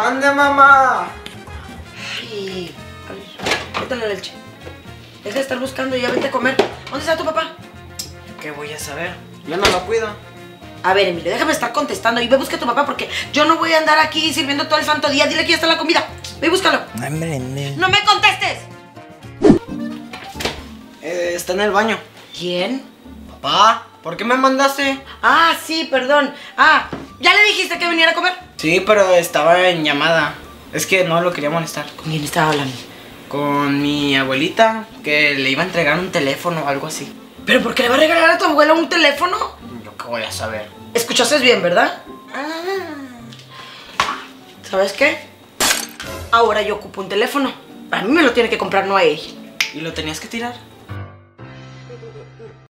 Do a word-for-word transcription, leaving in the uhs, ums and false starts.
¡Mande, mamá! Ay, a ver, vete a la leche. Deja de estar buscando y ya vete a comer. ¿Dónde está tu papá? ¿Qué voy a saber? Yo no lo cuido. A ver, Emilio, déjame estar contestando y ve busca a tu papá porque yo no voy a andar aquí sirviendo todo el santo día. Dile que ya está la comida. Ve y búscalo. ¡No me contestes! Eh, está en el baño. ¿Quién? Papá, ¿por qué me mandaste? Ah, sí, perdón. Ah, ¿ya le dijiste que viniera a comer? Sí, pero estaba en llamada. Es que no lo quería molestar. ¿Con quién estaba hablando? Con mi abuelita, que le iba a entregar un teléfono o algo así. ¿Pero por qué le va a regalar a tu abuela un teléfono? Yo qué voy a saber. ¿Escuchaste bien, verdad? Ah. ¿Sabes qué? Ahora yo ocupo un teléfono. A mí me lo tiene que comprar, no a él. ¿Y lo tenías que tirar?